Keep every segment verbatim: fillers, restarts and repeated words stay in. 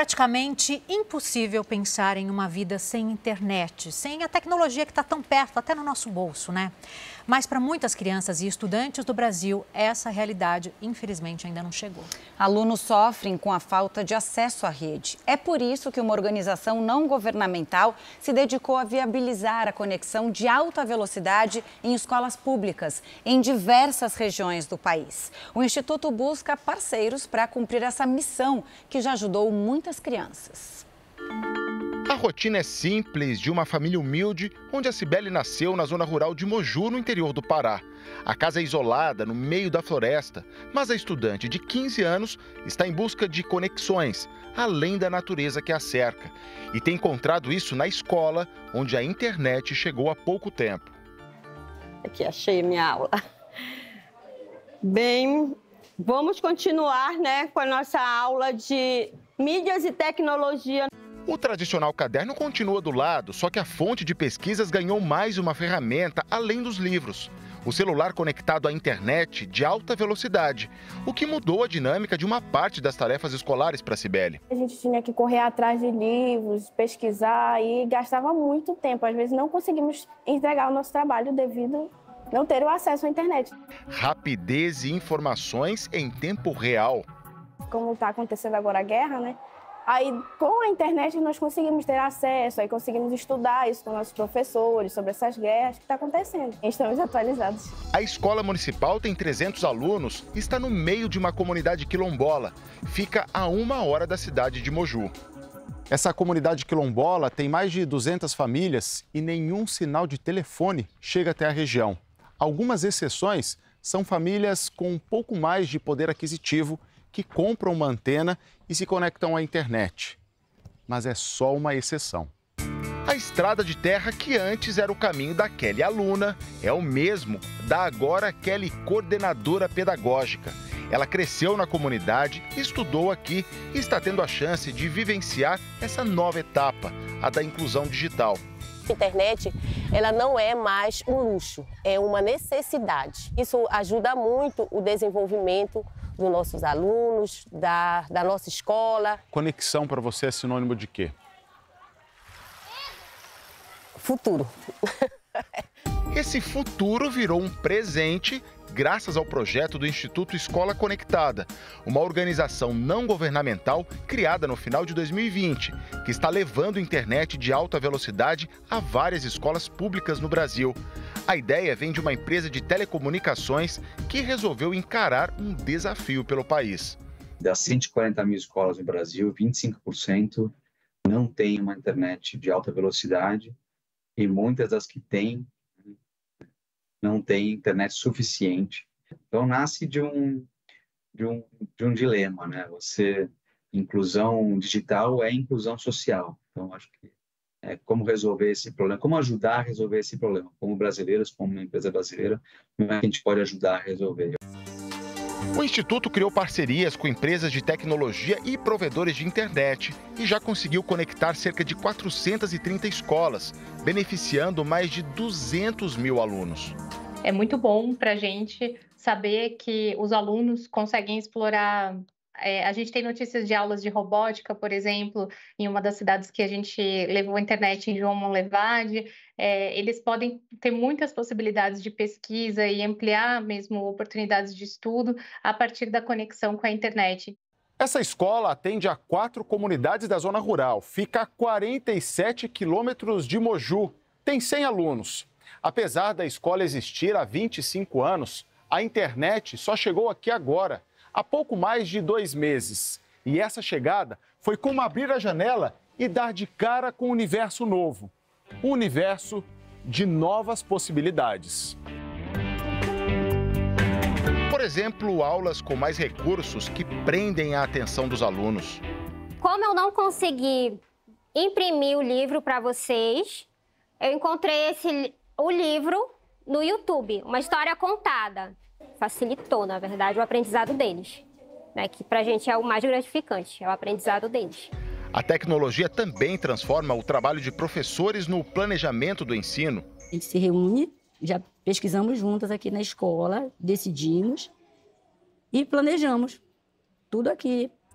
praticamente impossível pensar em uma vida sem internet, sem a tecnologia que está tão perto, até no nosso bolso, né? Mas para muitas crianças e estudantes do Brasil, essa realidade, infelizmente, ainda não chegou. Alunos sofrem com a falta de acesso à rede. É por isso que uma organização não governamental se dedicou a viabilizar a conexão de alta velocidade em escolas públicas, em diversas regiões do país. O Instituto busca parceiros para cumprir essa missão, que já ajudou muitas crianças. A rotina é simples de uma família humilde, onde a Cibele nasceu na zona rural de Moju, no interior do Pará. A casa é isolada, no meio da floresta, mas a estudante de quinze anos está em busca de conexões, além da natureza que a cerca. E tem encontrado isso na escola, onde a internet chegou há pouco tempo. Aqui, achei a minha aula. Bem, vamos continuar, né, com a nossa aula de mídias e tecnologia. O tradicional caderno continua do lado, só que a fonte de pesquisas ganhou mais uma ferramenta além dos livros. O celular conectado à internet de alta velocidade, o que mudou a dinâmica de uma parte das tarefas escolares para a Cibele. A gente tinha que correr atrás de livros, pesquisar e gastava muito tempo. Às vezes não conseguimos entregar o nosso trabalho devido a não ter o acesso à internet. Rapidez e informações em tempo real. Como está acontecendo agora a guerra, né? Aí, com a internet, nós conseguimos ter acesso, aí conseguimos estudar isso com nossos professores, sobre essas guerras que estão acontecendo. Estamos atualizados. A escola municipal tem trezentos alunos e está no meio de uma comunidade quilombola. Fica a uma hora da cidade de Moju. Essa comunidade quilombola tem mais de duzentas famílias e nenhum sinal de telefone chega até a região. Algumas exceções são famílias com um pouco mais de poder aquisitivo que compram uma antena e se conectam à internet. Mas é só uma exceção. A estrada de terra que antes era o caminho da Kelly aluna é o mesmo da agora Kelly coordenadora pedagógica. Ela cresceu na comunidade, estudou aqui e está tendo a chance de vivenciar essa nova etapa, a da inclusão digital. A internet, ela não é mais um luxo, é uma necessidade. Isso ajuda muito o desenvolvimento dos nossos alunos, da, da nossa escola. Conexão para você é sinônimo de quê? Futuro. Esse futuro virou um presente graças ao projeto do Instituto Escola Conectada, uma organização não governamental criada no final de dois mil e vinte, que está levando internet de alta velocidade a várias escolas públicas no Brasil. A ideia vem de uma empresa de telecomunicações que resolveu encarar um desafio pelo país. Das cento e quarenta mil escolas no Brasil, vinte e cinco por cento não têm uma internet de alta velocidade e muitas das que têm não têm internet suficiente. Então, nasce de um, de um, de um dilema, né? Você, inclusão digital é inclusão social. Então, acho que é como resolver esse problema, como ajudar a resolver esse problema. Como brasileiros, como uma empresa brasileira, como é que a gente pode ajudar a resolver? O Instituto criou parcerias com empresas de tecnologia e provedores de internet e já conseguiu conectar cerca de quatrocentas e trinta escolas, beneficiando mais de duzentos mil alunos. É muito bom para a gente saber que os alunos conseguem explorar. É, a gente tem notícias de aulas de robótica, por exemplo, em uma das cidades que a gente levou a internet, em João Monlevade. É, eles podem ter muitas possibilidades de pesquisa e ampliar mesmo oportunidades de estudo a partir da conexão com a internet. Essa escola atende a quatro comunidades da zona rural. Fica a quarenta e sete quilômetros de Moju. Tem cem alunos. Apesar da escola existir há vinte e cinco anos, a internet só chegou aqui agora, há pouco mais de dois meses. E essa chegada foi como abrir a janela e dar de cara com um universo novo. Um universo de novas possibilidades. Por exemplo, aulas com mais recursos que prendem a atenção dos alunos. Como eu não consegui imprimir o livro para vocês, eu encontrei esse, o livro no YouTube, uma história contada. Facilitou, na verdade, o aprendizado deles, né? Que para a gente é o mais gratificante, é o aprendizado deles. A tecnologia também transforma o trabalho de professores no planejamento do ensino. A gente se reúne, já pesquisamos juntas aqui na escola, decidimos e planejamos tudo aqui.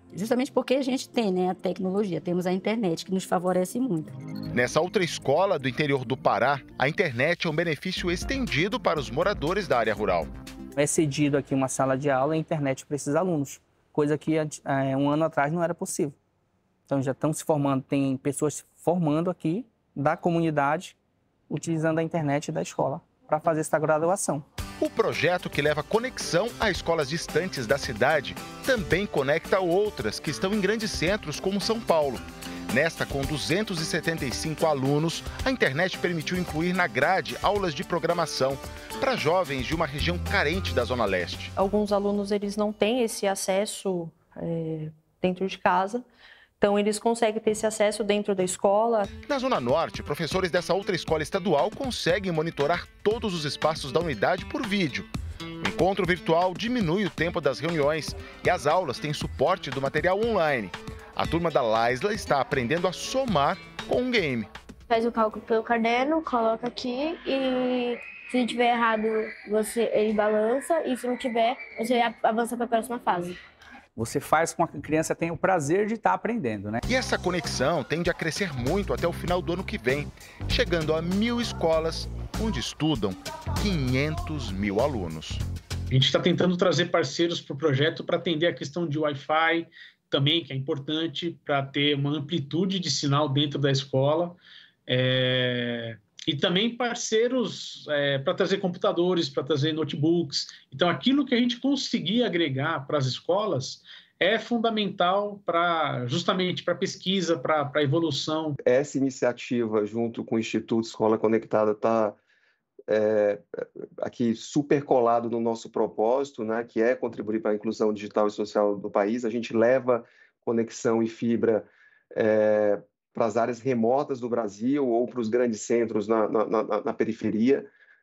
Justamente porque a gente tem, né, a tecnologia, temos a internet que nos favorece muito. Nessa outra escola do interior do Pará, a internet é um benefício estendido para os moradores da área rural. É cedido aqui uma sala de aula e internet para esses alunos, coisa que é, um ano atrás não era possível. Então já estão se formando, tem pessoas se formando aqui da comunidade, utilizando a internet da escola para fazer essa graduação. O projeto, que leva conexão a escolas distantes da cidade, também conecta outras que estão em grandes centros como São Paulo. Nesta, com duzentos e setenta e cinco alunos, a internet permitiu incluir na grade aulas de programação para jovens de uma região carente da Zona Leste. Alguns alunos eles não têm esse acesso é, dentro de casa. Então, eles conseguem ter esse acesso dentro da escola. Na Zona Norte, professores dessa outra escola estadual conseguem monitorar todos os espaços da unidade por vídeo. O encontro virtual diminui o tempo das reuniões e as aulas têm suporte do material online. A turma da Laisla está aprendendo a somar com um game. Faz o cálculo pelo caderno, coloca aqui e se tiver errado, você, ele balança e se não tiver, você avança para a próxima fase. Você faz com que a criança tenha o prazer de estar aprendendo, né? E essa conexão tende a crescer muito até o final do ano que vem, chegando a mil escolas, onde estudam quinhentos mil alunos. A gente está tentando trazer parceiros para o projeto para atender a questão de Wi-Fi também, que é importante para ter uma amplitude de sinal dentro da escola. É... E também parceiros é, para trazer computadores, para trazer notebooks. Então, aquilo que a gente conseguir agregar para as escolas é fundamental para justamente para a pesquisa, para a evolução. Essa iniciativa, junto com o Instituto Escola Conectada, está é, aqui super colado no nosso propósito, né, que é contribuir para a inclusão digital e social do país. A gente leva conexão e fibra é, para as áreas remotas do Brasil ou para os grandes centros na, na, na, na periferia.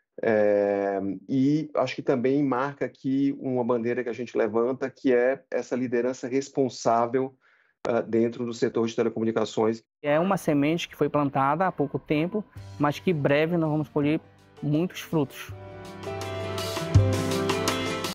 É, e acho que também marca aqui uma bandeira que a gente levanta, que é essa liderança responsável uh, dentro do setor de telecomunicações. É uma semente que foi plantada há pouco tempo, mas que em breve nós vamos colher muitos frutos.